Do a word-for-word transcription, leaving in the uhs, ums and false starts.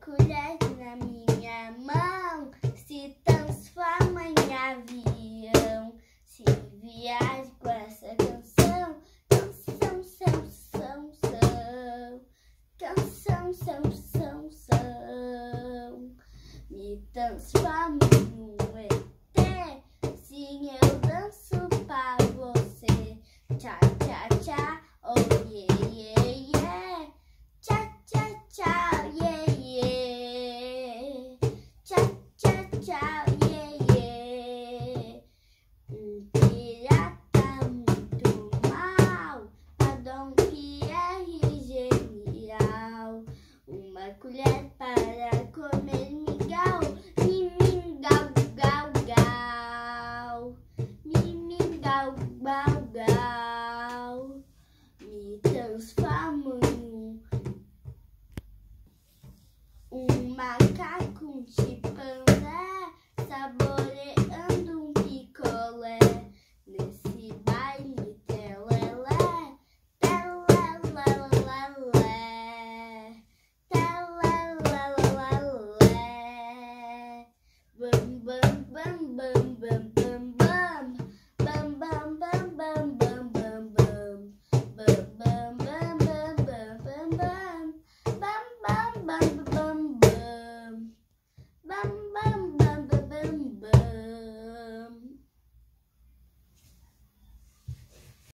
colher na minha mão se transforma em avião. Se viajo com essa canção, canção, são, são, são, canção, são, são, são, me transformo num E T. Sim, eu danço pra você. Tchá, tchá, tchá, oh yeah, yeah, yeah. Tchá, tchá, tchá, yeah, yeah. Tchá, tchá, tchá, yeah, yeah. Um pirata muito mal, Cajon pela genial. Uma colher para comer mingau, mingau, gal, gal, mingau, gal, gal. Me transformo num um macaco, um chimpanzé, saboreando um picolé. Nesse baile telelé, telelelelé, telelelelé. Bam, bam, bam, bam, bam.